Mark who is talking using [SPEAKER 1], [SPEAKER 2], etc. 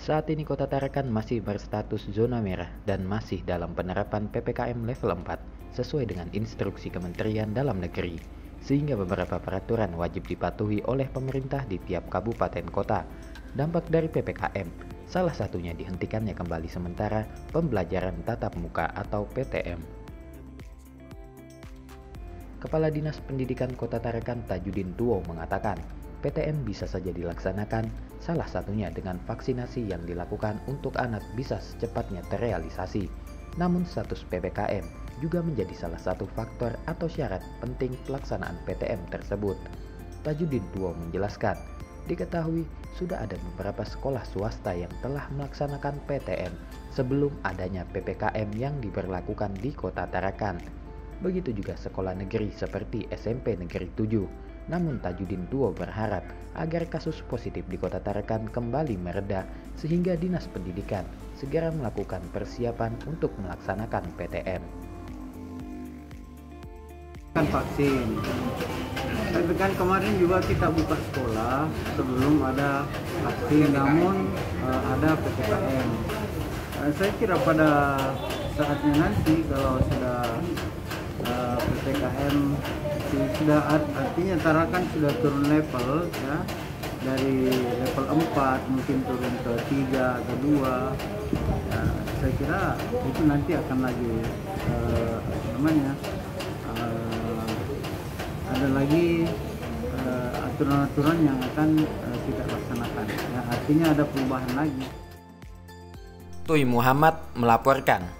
[SPEAKER 1] Saat ini Kota Tarakan masih berstatus zona merah dan masih dalam penerapan PPKM level 4 sesuai dengan instruksi Kementerian Dalam Negeri, sehingga beberapa peraturan wajib dipatuhi oleh pemerintah di tiap kabupaten kota. Dampak dari PPKM, salah satunya dihentikannya kembali sementara pembelajaran tatap muka atau PTM. Kepala Dinas Pendidikan Kota Tarakan Tajudin Tuo mengatakan, PTM bisa saja dilaksanakan, salah satunya dengan vaksinasi yang dilakukan untuk anak bisa secepatnya terrealisasi. Namun status PPKM juga menjadi salah satu faktor atau syarat penting pelaksanaan PTM tersebut. Tajudin Tuo menjelaskan, diketahui sudah ada beberapa sekolah swasta yang telah melaksanakan PTM sebelum adanya PPKM yang diberlakukan di Kota Tarakan. Begitu juga sekolah negeri seperti SMP Negeri 7. Namun Tajudin Tuo berharap agar kasus positif di Kota Tarakan kembali mereda sehingga Dinas Pendidikan segera melakukan persiapan untuk melaksanakan PTM.
[SPEAKER 2] Vaksin, tapi kan kemarin juga kita buka sekolah sebelum ada vaksin, namun ada PPKM. Saya kira pada saatnya nanti kalau sudah PPKM sudah artinya Tarakan sudah turun level ya, dari level 4 mungkin turun ke 3 ke 2 ya, saya kira itu nanti akan lagi ada lagi aturan-aturan yang akan kita laksanakan ya, artinya ada perubahan lagi.
[SPEAKER 1] Tuy Muhammad melaporkan.